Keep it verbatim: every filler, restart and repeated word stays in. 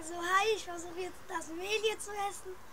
Also hi, ich versuche jetzt das Mehl hier zu essen.